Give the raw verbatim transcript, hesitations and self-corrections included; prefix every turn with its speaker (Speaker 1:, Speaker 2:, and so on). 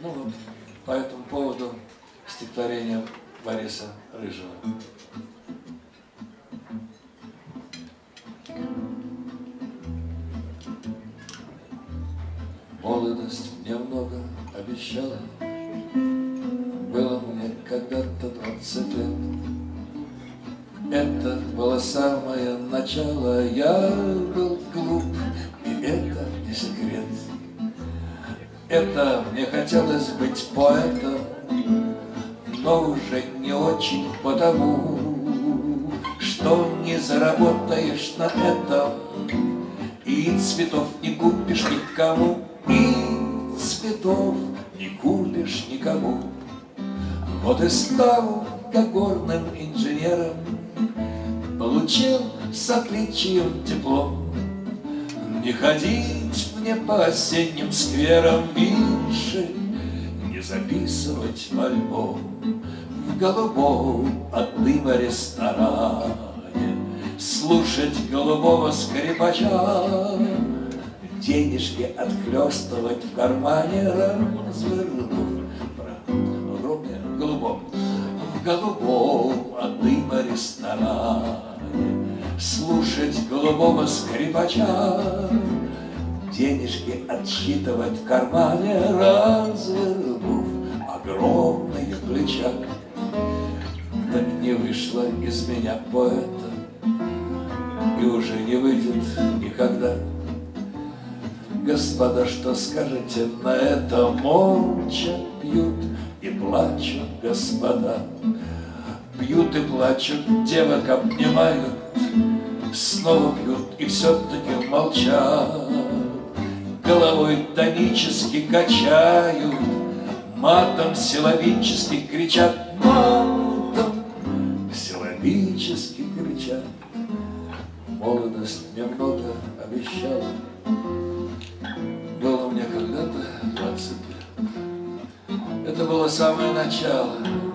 Speaker 1: Ну вот, по этому поводу стихотворение Бориса Рыжего. Молодость мне много обещала, было мне когда-то двадцать лет. Это было самое начало, я был глуп, и это не секрет. Это мне хотелось быть поэтом, но уже не очень потому, что не заработаешь на этом, и цветов не купишь никому, и цветов не купишь никому. Вот и стал как горным инженером, получил с отличием диплом. Не ходить мне по осенним скверам, вишень не записывать в альбом. В голубом от дыма ресторане слушать голубого скрипача, денежки отхлестывать в кармане, развернув в руке голубом. В голубом от дыма ресторане слушать голубого скрипача, денежки отсчитывать в кармане, развернув огромные плеча. Так не вышло из меня поэта, и уже не выйдет никогда. Господа, что скажете на это? Молча пьют и плачут господа. Пьют и плачут, девок обнимают, снова пьют и все-таки молчат. Головой тонически качают, матом силовически кричат, матом силовически кричат. Молодость мне много обещала, было мне когда-то двадцать лет. Это было самое начало.